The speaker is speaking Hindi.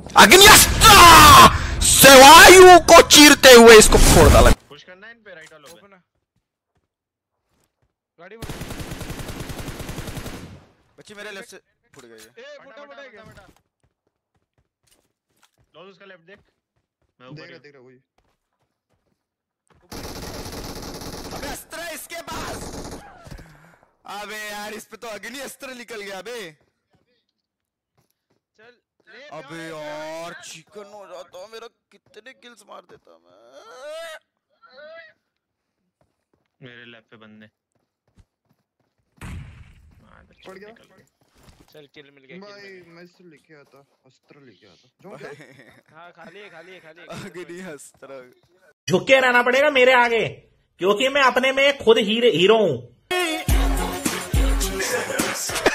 अग्नियस्त्र से वायु को चीरते हुए इसको फोड़ डाला। पुश करना है इन पे, राइट वालों पे। गाड़ी बच्चे मेरे लेफ्ट से फुट गए। ए मोटा गया। लॉस उसका लेफ्ट देख। मैं देख रहा वही। अबे अस्त्र है इसके पास। अबे यार इस पे तो अग्नि अस्त्र निकल गया बे। चल ले। अबे यार चिकन हो जाता मेरा, कितने किल्स मार देता मैं। मेरे लेफ्ट पे बंदे। पड़ गया। चल किल मिल गया। भाई मैं इससे लेके आता, अस्त्र लेके आता। हां खाली है। अग्नि अस्त्र। झुक के रहना पड़ेगा मेरे आगे, क्योंकि मैं अपने में खुद हीरो हूं।